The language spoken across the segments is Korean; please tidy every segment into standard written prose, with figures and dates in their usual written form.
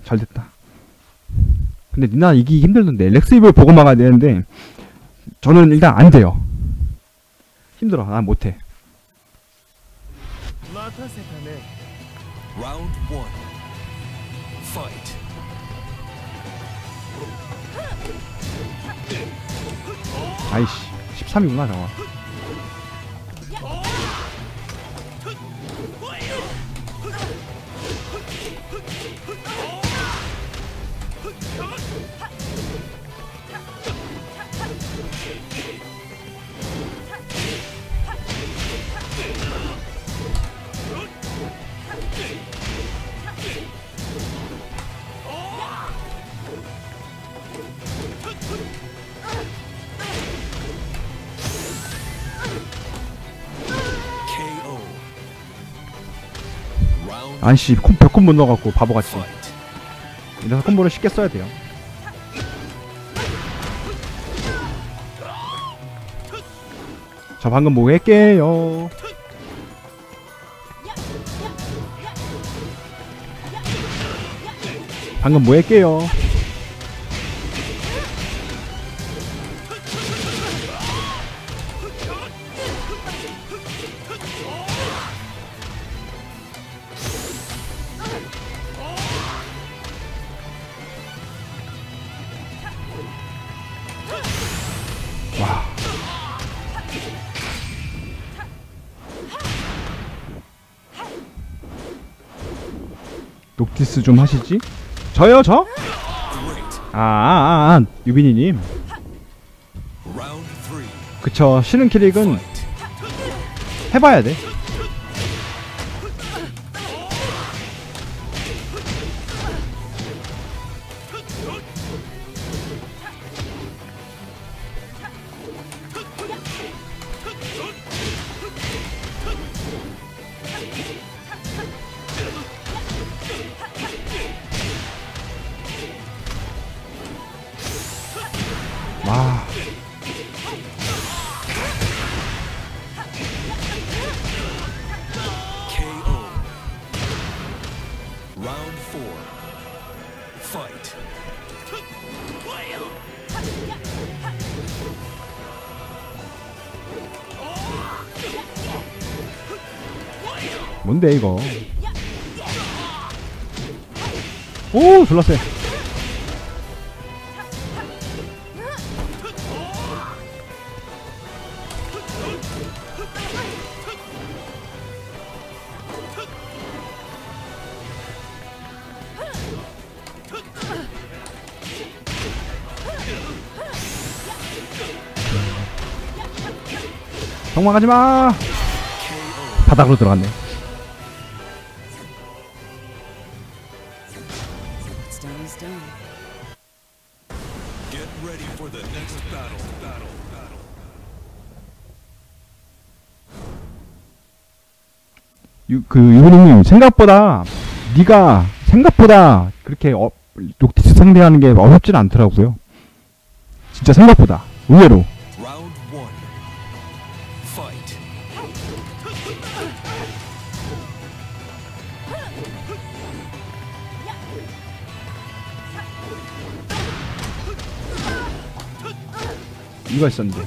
잘됐다. 근데 니나 이기기 힘들던데. 렉스 입을 보고 막아야 되는데 저는 일단 안 돼요. 힘들어. 난 못해. Round 1. Fight. 아이씨 13이구나 저거. 아이씨 벽콤 못 넣어갖고 바보같이. 이래서 콤보를 쉽게 써야 돼요. 저 방금 뭐 할게요. 방금 뭐 할게요. 와. 녹티스 좀 하시지? 저요 저? 유빈이님. 그쵸. 쉬는 캐릭은 해봐야 돼. 와. KO. Round 4. Fight. 뭔데 이거? 오, 졸라 세. 도망가지 마. 바닥으로 들어갔네. Get ready for the next battle. 유빈님 생각보다 네가 생각보다 그렇게 녹티스 상대하는 게 어렵진 않더라고요. 진짜 생각보다 의외로. Round 1. Fight. 이거 있었는데.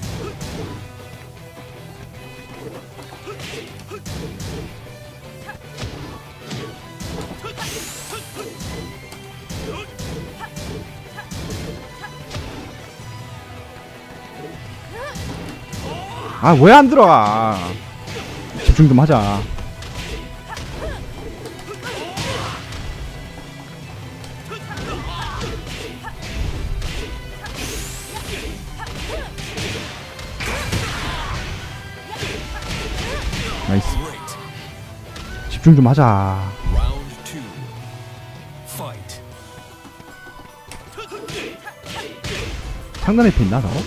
아, 왜 안 들어가? 집중 좀 하자. 나이스. 집중 좀 하자. Round 2. Fight. 상단에 있나 너?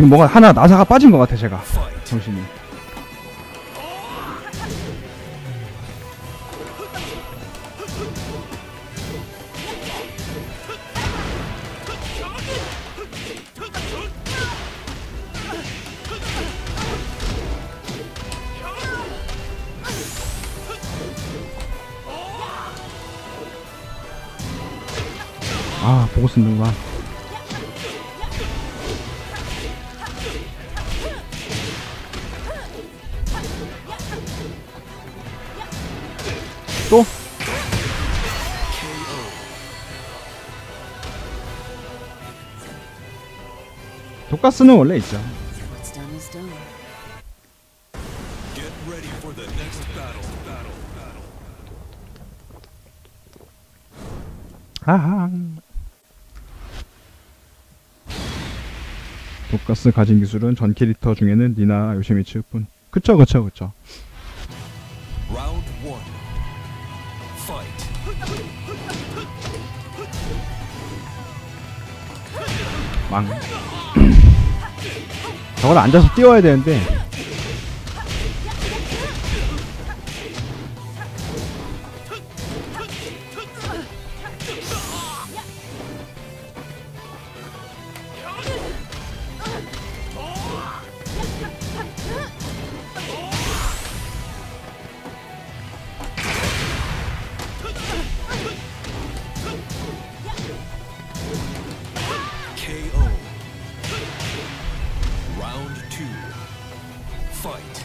지금 뭔가 하나 나사가 빠진 것 같아 제가. Fight. 정신이. 아, 보고 쓰는구나. 또? 독가스는 원래 있죠. What's done is done. Get ready for the next battle. 아하. 독가스 가진 기술은 전 캐릭터 중에는 니나 요시미츠뿐. 그쵸. Round 1. Fight. 망. 저걸 앉아서 띄워야 되는데. KO. Round 2. Fight.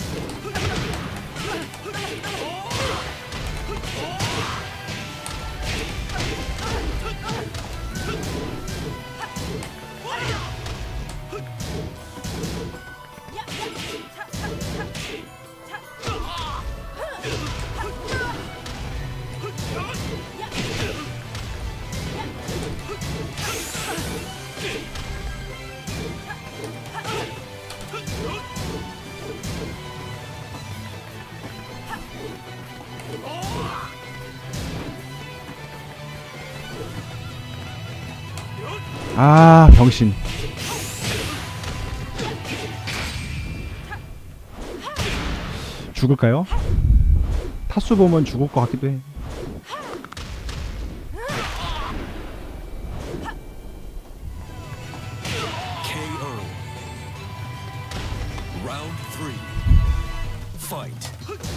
아, 병신. 죽을까요? 타수 보면 죽을 것 같기도 해. KO. Round 3. Fight.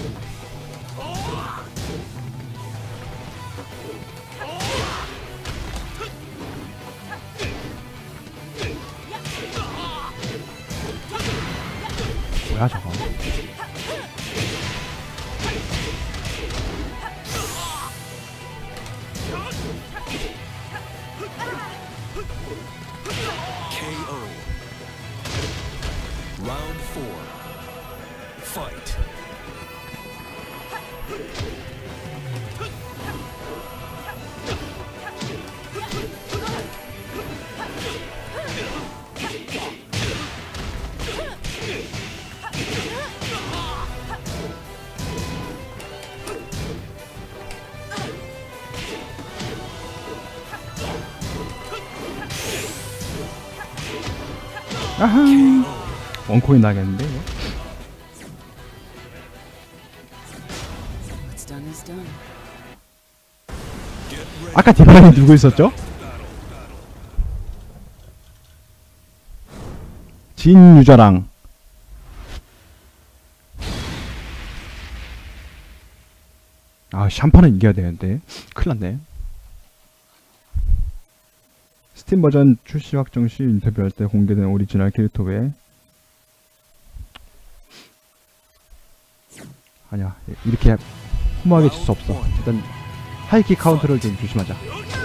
뭐야 저거. KO. Round 4. Fight. 아하. 원코인 나겠는데 이거? What's done is done. Get ready. 아까 뒷판에 누구 있었죠? 진 유저랑. 아, 샴파는 이겨야 되는데 큰일 났네. 스팀 버전 출시 확정 시 인터뷰할 때 공개된 오리지널 캐릭터 외에 아니야, 이렇게 허무하게 질 수 없어. 일단 하이킥 카운터를 좀 조심하자.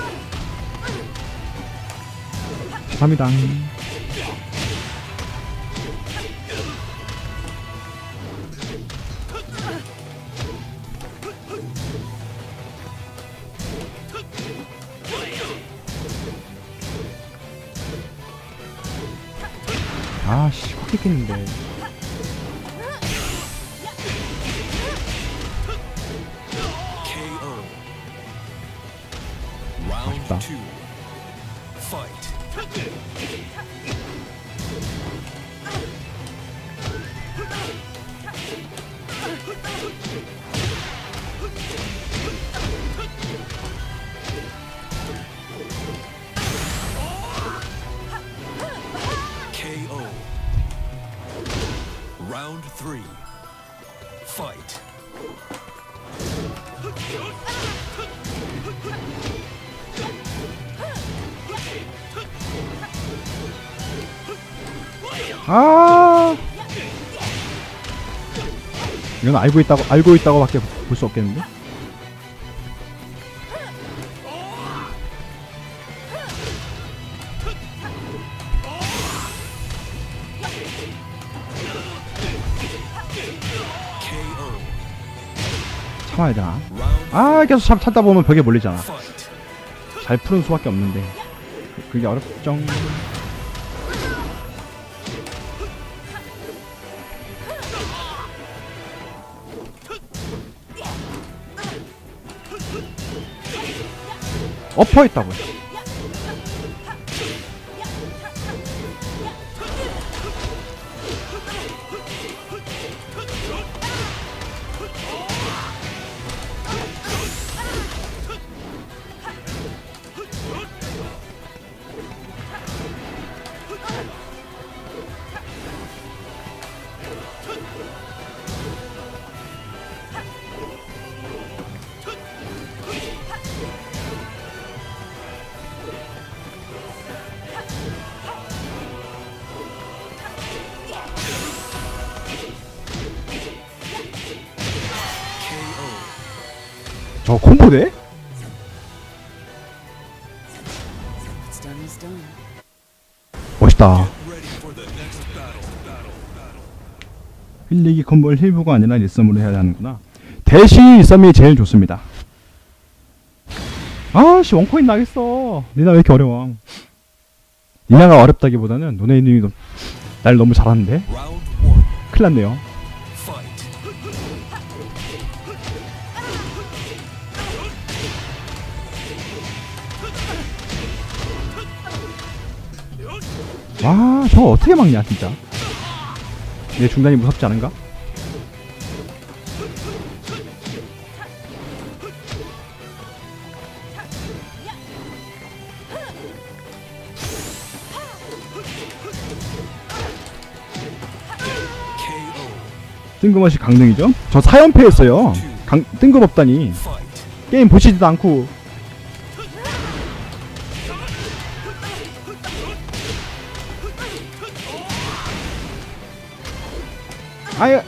죄송합니다. 아씨, 확 깼겠는데. KO. Round 아쉽다. 2. Fight. Round 3. Fight. 아, 이건 알고 있다고밖에 볼 수 없겠는데? KO. 참아야 되나? Round 아, 계속 찾다 보면 벽에 몰리잖아. fight. 잘 푸는 수밖에 없는데 그게 어렵죠. 엎어 있다고요. 저 콤보네? What's done is done. 멋있다. Ready for the next battle. 힐리기 콤보를 힐부가 아니라 일섬으로 해야 하는구나. 대시 일섬이 제일 좋습니다. 아씨 원코인 나겠어. 니나 왜 이렇게 어려워? 니나가 어렵다기보다는 노네이님이 날 너무 잘하는데? Round 1. 큰일났네요. Fight. 와 저거 어떻게 막냐 진짜. 내 중단이 무섭지 않은가? KO. 뜬금없이 강등이죠? 저 4연패했어요. 뜬금없다니. Fight. 게임 보시지도 않고. 아유.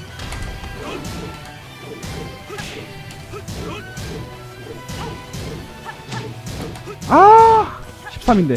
아 13인데.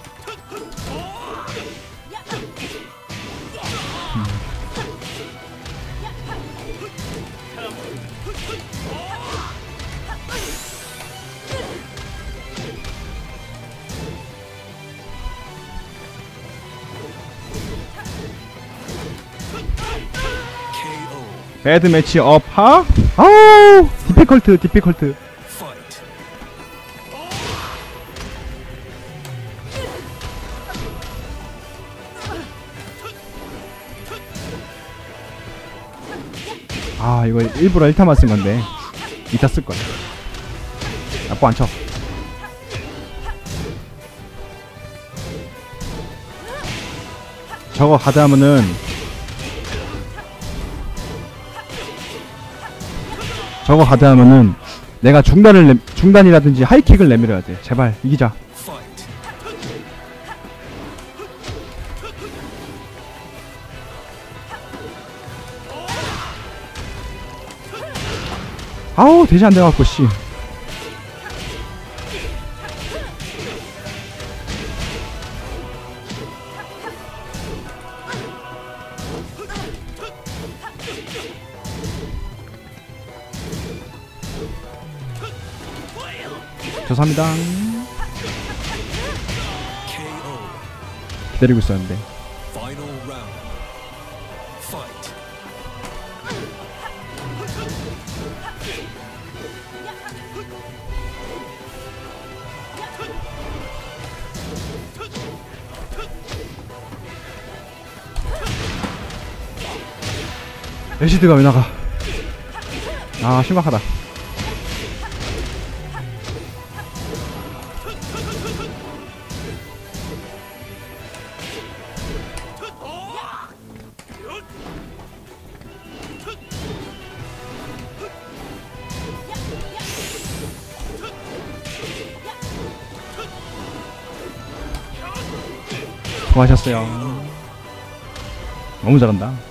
KO. 배드 매치 업하? 아우 디피컬트. Fight. 아 이거 일부러 1타만 쓴 건데 이따 쓸 거야. 나쁘 안 쳐. 저거 가다하면은 내가 중단이라든지 하이킥을 내밀어야 돼. 제발 이기자. Fight. 아우 대시 안 돼갖고 씨. 죄송합니다. KO. 기다리고 있었는데. Final round. Fight. 레시드가 왜 나가? 아 심각하다. 수고하셨어요. 너무 잘한다.